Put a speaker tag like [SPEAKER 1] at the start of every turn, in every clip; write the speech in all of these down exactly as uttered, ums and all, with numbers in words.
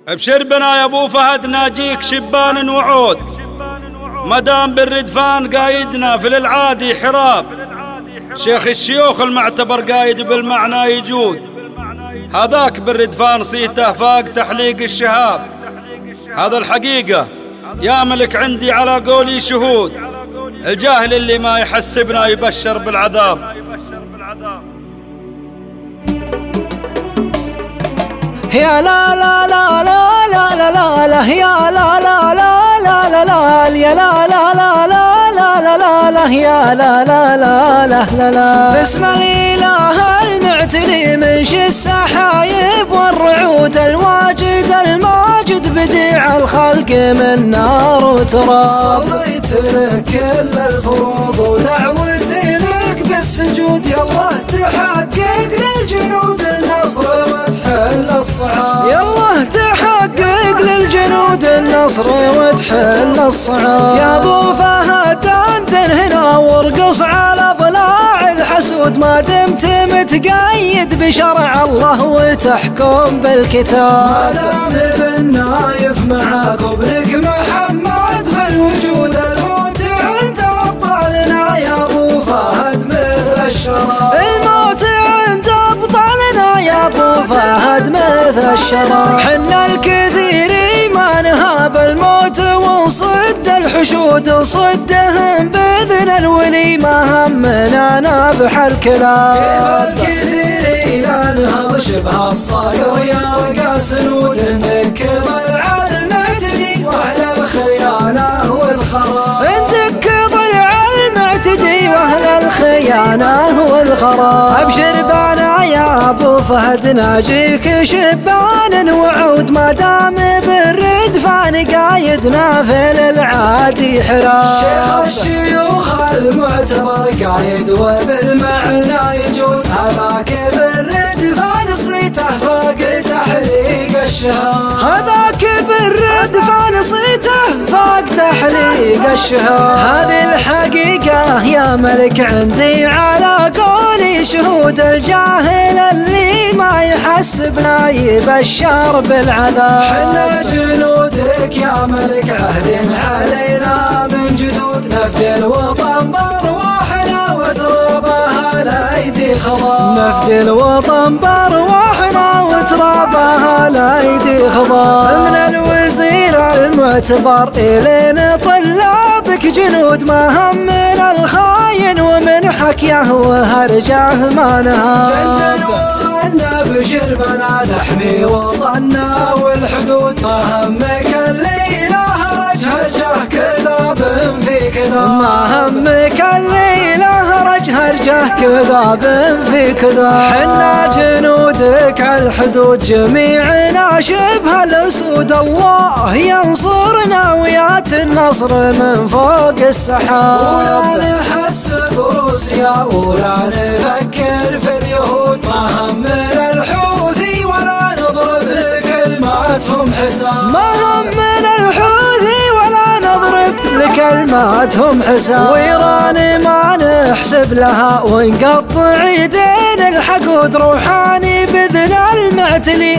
[SPEAKER 1] ابشر بنا يا ابو فهد ناجيك شبان وعود، مدام بالردفان قايدنا في العادي حراب، شيخ الشيوخ المعتبر قايد بالمعنى يجود، هذاك بالردفان صيته فاق تحليق الشهاب، هذا الحقيقة يا ملك عندي على قولي شهود، الجاهل اللي ما يحسبنا يبشر بالعذاب.
[SPEAKER 2] يا لا لا لا لا لا لا لا لا يا لا لا لا لا لا لا يا لا لا لا لا لا لا لا يا لا لا لا لا لا لا بسم الإله المعتلي منشي السحايب والرعود الواجد الماجد بديع الخلق من نار وتراب. صليت لك كل الفروض ودعوتي لك بالسجود، يالله تحقق للجنود النصر وتحل الصعاب، يالله تحقق للجنود النصر وتحل الصعاب. يا ابو فهد انت هنا وارقص على ضلاع الحسود، ما دمت متقيد بشرع الله وتحكم بالكتاب، ما دام بالنايف معاك وابنك محمد في الوجود، الموت عند ابطالنا يا ابو فهد مثل الشراب، الموت عند ابطالنا يا ابو فهد مثل الشراب. حنا الكثير ما نهاب الموت ونصد الحشود، نصدهم باذن الولي ما همنا نابح الكلاب. كيف الكثير لا نهاب شبه الصقر يا رقا سنود، نذكر المعتدي واهل الخيانه والخراب، نذكر المعتدي واهل الخيانه والخراب. ابشر بنا يا ابو فهد ناجيك شبان وعود، ما دام بالردفان قايدنا في العادي حراب، شيخ الشيوخ المعتبر قايد وبالمعنى يجود، هذاك بالردفان صيته فاق تحليق الشهاب، هذاك بالردفان صيته فاق تحليق الشهاب. هذه الحقيقة يا ملك عندي على قولي شهود، الجاهل اللي ما يحسبنا يبشر بالعذاب. حنا جنودك يا ملك عهد علينا من جدود، نفدي الوطن بارواحنا وترابها لايدي خضاب، نفدي الوطن بارواحنا وترابها لايدي خضاب. من الوزير المعتبر الين طلابك جنود، ما همنا الخاين ومن حكيه وهرجه ما نهاب، وغنى بشر بنا نحمي وطننا والحدود، ما همك الليله هرج هرجه كذاب في كذاب، ما همك الليله هرج هرجه كذاب في كذاب. حنا جنودك على الحدود جميعنا شبه الاسود، الله ينصرنا ويات النصر من فوق السحاب، ولا نحسب روسيا ولا نفكر في اليهود، ما همنا الحوثي ولا نضرب لكلماتهم حساب، ما همنا الحوثي ولا نضرب لكلماتهم حساب. وإيران ما نحسب لها ونقطع يدين الحقود، روحاني بإذن المعتلي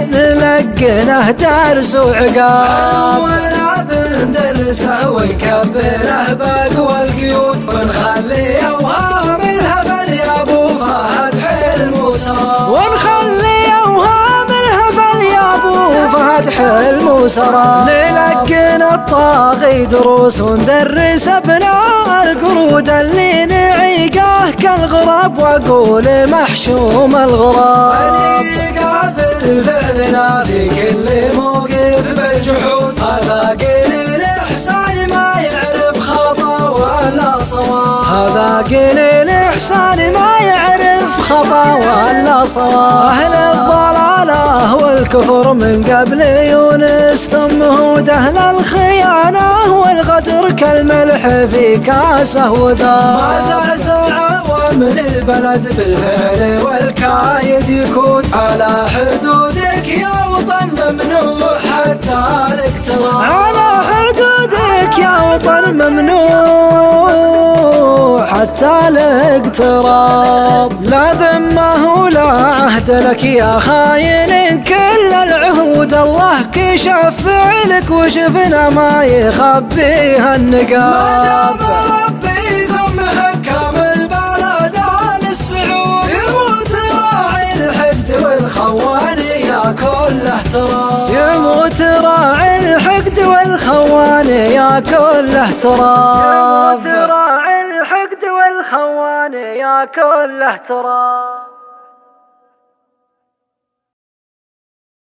[SPEAKER 2] نلقنه درس وعقاب، ولا بندرسه ونكبره بقوى القيود، ونخلي أوهام الهبل يا أبو فهد حلم وسراب، ونخلي أوهام الهبل يا أبو فهد حلم وسراب. نلقن الطاغي دروس وندرس أبناء القرود، اللي نعيقه كالغراب وأقول محشوم الغراب، اللي يقابل فعلنا في كل موقف بالجحود، هذا قليل الإحسان ما يعرف خطأ ولا صواب، هذا قليل الإحسان ما يعرف خطأ ولا صواب. أهل الضلالة والكفر من قبل يونس ثم هود، أهل الخيانة والغدر كالملح في كاسه وذاب، ما زعزع ومن البلد بالفعل والكايد يكون، على حدودك يا وطن ممنوع حتى الاقتراب، على حدودك يا وطن ممنوع حتى الاقتراب. لا ذمه ولا عهد لك يا خاين، كل العهود الله كشف فعلك وشفنا ما يخبيها النقاب. ربي ثم حكم البلد آل السعود، يموت راعي الحقد والخوان يا كل احترام. يموت راعي الحقد والخوان يا كل احترام. يموت راعي الحقد والخوان يا كل احترام.